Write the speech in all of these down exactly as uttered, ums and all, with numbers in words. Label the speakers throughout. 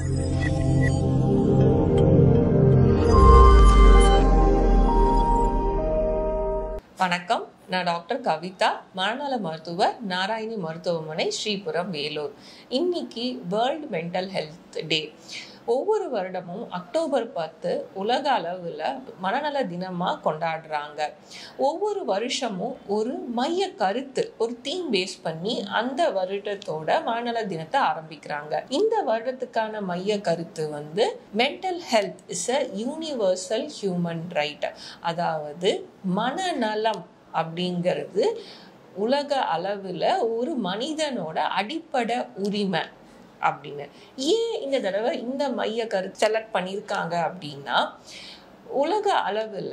Speaker 1: வணக்கம், நான் டாக்டர் கவிதா, மனநல மருத்துவர், நாராயணி மருத்துவமனை, ஸ்ரீபுரம், வேலூர். இன்னைக்கு வேர்ல்டு மென்டல் ஹெல்த் டே. ஒவ்வொரு வருடமும் அக்டோபர் பத்து உலக அளவில் மனநல தினமாக கொண்டாடுறாங்க. ஒவ்வொரு வருஷமும் ஒரு மைய கருத்து, ஒரு தீம் பேஸ் பண்ணி அந்த வருடத்தோட மனநல தினத்தை ஆரம்பிக்கிறாங்க. இந்த வருடத்துக்கான மைய கருத்து வந்து mental health is a universal human right. அதாவது மனநலம் அப்படிங்கிறது உலக அளவில் ஒரு மனிதனோட அடிப்படை உரிமை அப்படின்னு. ஏன் இந்த தடவை இந்த மைய கருத்து செலக்ட் பண்ணியிருக்காங்க அப்படின்னா, உலக அளவில்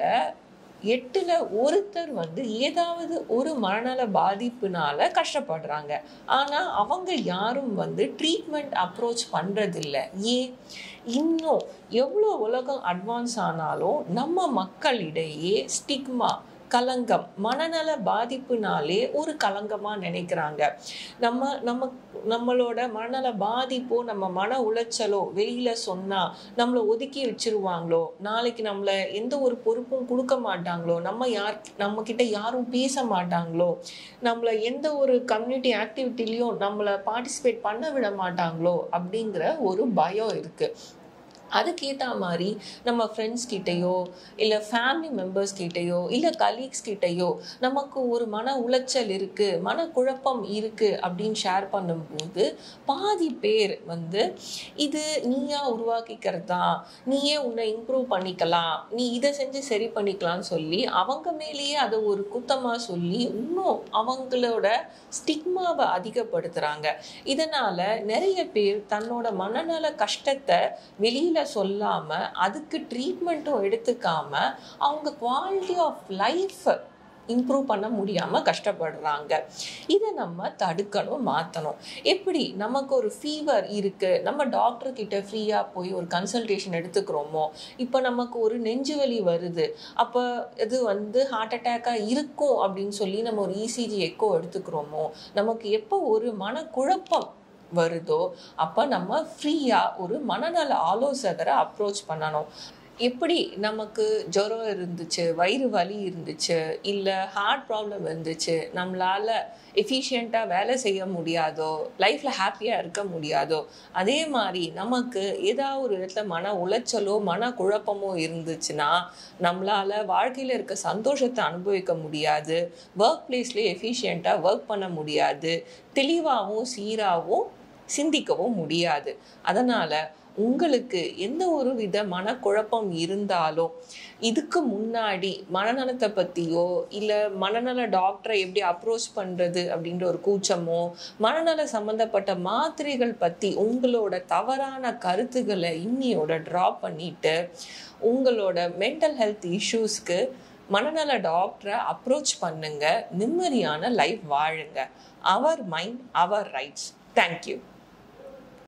Speaker 1: எட்டுல ஒருத்தர் வந்து ஏதாவது ஒரு மனநல பாதிப்புனால கஷ்டப்படுறாங்க. ஆனால் அவங்க யாரும் வந்து ட்ரீட்மெண்ட் அப்ரோச் பண்ணுறதில்ல. ஏன்? இன்னும் எவ்வளோ உலகம் அட்வான்ஸ் ஆனாலும் நம்ம மக்களிடையே ஸ்டிக்மா, கலங்கம், மனநல பாதிப்புனாலே ஒரு கலங்கமாக நினைக்கிறாங்க. நம்ம நம்ம நம்மளோட மனநல பாதிப்போ, நம்ம மன உளைச்சலோ வெளியில் சொன்னால் நம்மளை ஒதுக்கி வச்சிருவாங்களோ, நாளைக்கு நம்மளை எந்த ஒரு பொறுப்பும் கொடுக்க மாட்டாங்களோ, நம்ம யார் நம்ம கிட்ட யாரும் பேச மாட்டாங்களோ, நம்மளை எந்த ஒரு கம்யூனிட்டி ஆக்டிவிட்டிலையும் நம்மளை பார்ட்டிசிபேட் பண்ண விட மாட்டாங்களோ அப்படிங்கிற ஒரு பயம் இருக்குது. அதுக்கேற்ற மாதிரி நம்ம ஃப்ரெண்ட்ஸ் கிட்டேயோ இல்லை ஃபேமிலி மெம்பர்ஸ் கிட்டேயோ இல்லை கலீக்ஸ் கிட்டேயோ நமக்கு ஒரு மன உளைச்சல் இருக்குது, மனக்குழப்பம் இருக்குது அப்படின்னு ஷேர் பண்ணும்போது பாதி பேர் வந்து இது நீயா உருவாக்கிக்கிறது தான், நீயே உன்னை இம்ப்ரூவ் பண்ணிக்கலாம், நீ இதை செஞ்சு சரி பண்ணிக்கலாம்னு சொல்லி அவங்க மேலேயே அதை ஒரு குத்தமாக சொல்லி இன்னும் அவங்களோட ஸ்டிக்மாவை அதிகப்படுத்துகிறாங்க. இதனால் நிறைய பேர் தன்னோட மனநல கஷ்டத்தை வெளியில் சொல்லாம, அதுக்கு ட்ரீட்மெண்ட்டும் எடுத்துக்காம அவங்க குவாலிட்டி ஆஃப் லைஃப் இம்ப்ரூவ் பண்ண முடியாம கஷ்டப்படுறாங்க. இதை நம்ம தடுக்கணும், மாற்றணும். எப்படி? நமக்கு ஒரு ஃபீவர் இருக்கு, நம்ம டாக்டர் கிட்ட ஃப்ரீயா போய் ஒரு கன்சல்டேஷன் எடுத்துக்கிறோமோ, இப்போ நமக்கு ஒரு நெஞ்சு வலி வருது, அப்போ இது வந்து ஹார்ட் அட்டாக்கா இருக்கும் அப்படின்னு சொல்லி நம்ம ஒரு இசிஜி எக்கோ எடுத்துக்கிறோமோ, நமக்கு எப்போ ஒரு மனக்குழப்பம் வருதோ அப்போ நம்ம ஃப்ரீயாக ஒரு மனநல ஆலோசகரை அப்ரோச் பண்ணணும். எப்படி நமக்கு ஜுரம் இருந்துச்சு, வயிறு வலி இருந்துச்சு, இல்லை ஹார்ட் ப்ராப்ளம் இருந்துச்சு, நம்மளால் எஃபிஷியண்ட்டாக வேலை செய்ய முடியாதோ, லைஃப்பில் ஹாப்பியாக இருக்க முடியாதோ, அதே மாதிரி நமக்கு ஏதாவது ஒரு இடத்துல மன உளைச்சலோ மன குழப்பமோ இருந்துச்சுன்னா நம்மளால் வாழ்க்கையில் இருக்க சந்தோஷத்தை அனுபவிக்க முடியாது, ஒர்க் பிளேஸ்லேயே எஃபிஷியண்ட்டாக ஒர்க் பண்ண முடியாது, தெளிவாகவும் சீராகவும் சிந்திக்கவும் முடியாது. அதனால் உங்களுக்கு எந்த ஒரு வித மனக்குழப்பம் இருந்தாலும் இதுக்கு முன்னாடி மனநலத்தை பற்றியோ இல்லை மனநல டாக்டரை எப்படி அப்ரோச் பண்ணுறது அப்படின்ற ஒரு கூச்சமோ, மனநல சம்மந்தப்பட்ட மாத்திரைகள் பற்றி உங்களோட தவறான கருத்துக்களை இன்னியோட ட்ராப் பண்ணிட்டு உங்களோட மென்டல் ஹெல்த் இஷ்யூஸ்க்கு மனநல டாக்டரை அப்ரோச் பண்ணுங்க. நிம்மதியான லைஃப் வாழுங்க. அவர் மைண்ட் அவர் ரைட்ஸ். தேங்க்யூ.